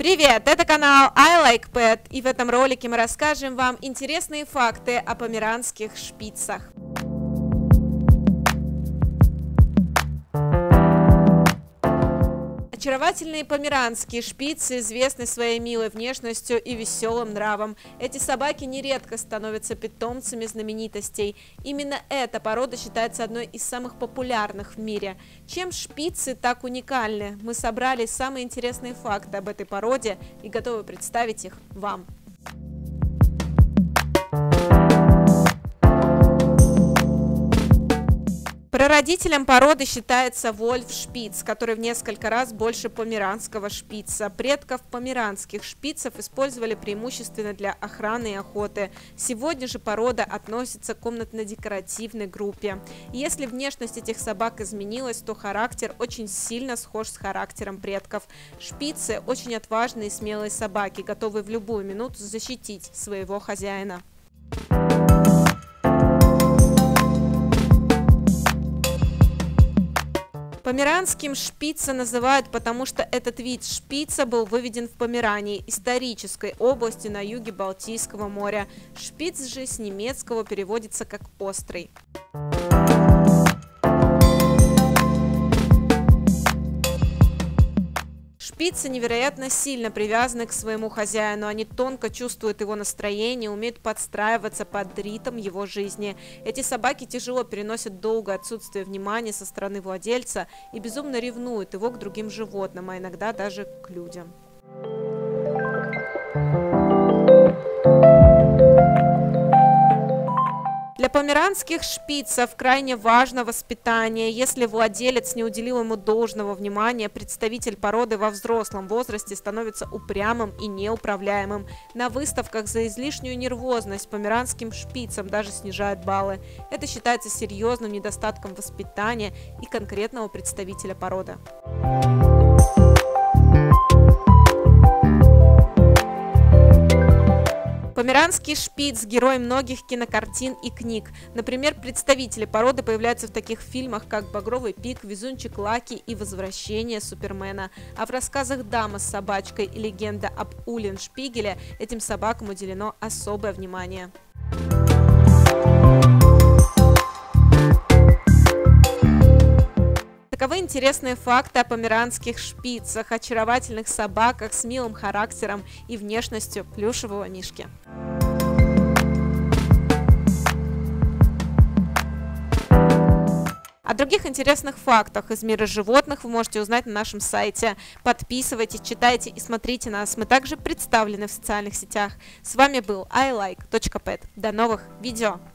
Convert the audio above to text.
Привет, это канал I Like Pet, и в этом ролике мы расскажем вам интересные факты о померанских шпицах. Очаровательные померанские шпицы известны своей милой внешностью и веселым нравом. Эти собаки нередко становятся питомцами знаменитостей. Именно эта порода считается одной из самых популярных в мире. Чем шпицы так уникальны? Мы собрали самые интересные факты об этой породе и готовы представить их вам. Прародителем породы считается вольф-шпиц, который в несколько раз больше померанского шпица. Предков померанских шпицев использовали преимущественно для охраны и охоты. Сегодня же порода относится к комнатно-декоративной группе. Если внешность этих собак изменилась, то характер очень сильно схож с характером предков. Шпицы очень отважные и смелые собаки, готовые в любую минуту защитить своего хозяина. Померанским шпица называют, потому что этот вид шпица был выведен в Померании, исторической области на юге Балтийского моря. Шпиц же с немецкого переводится как «острый». Шпицы невероятно сильно привязаны к своему хозяину, они тонко чувствуют его настроение, умеют подстраиваться под ритм его жизни. Эти собаки тяжело переносят долгое отсутствие внимания со стороны владельца и безумно ревнуют его к другим животным, а иногда даже к людям. Для померанских шпицев крайне важно воспитание. Если владелец не уделил ему должного внимания, представитель породы во взрослом возрасте становится упрямым и неуправляемым. На выставках за излишнюю нервозность померанским шпицам даже снижают баллы. Это считается серьезным недостатком воспитания и конкретного представителя породы. Померанский шпиц – герой многих кинокартин и книг. Например, представители породы появляются в таких фильмах, как «Багровый пик», «Везунчик Лаки» и «Возвращение Супермена». А в рассказах «Дама с собачкой» и «Легенда об Уллен-Шпигеле» этим собакам уделено особое внимание. Таковы интересные факты о померанских шпицах, очаровательных собаках с милым характером и внешностью плюшевого мишки. О других интересных фактах из мира животных вы можете узнать на нашем сайте. Подписывайтесь, читайте и смотрите нас. Мы также представлены в социальных сетях. С вами был ilike.pet. До новых видео!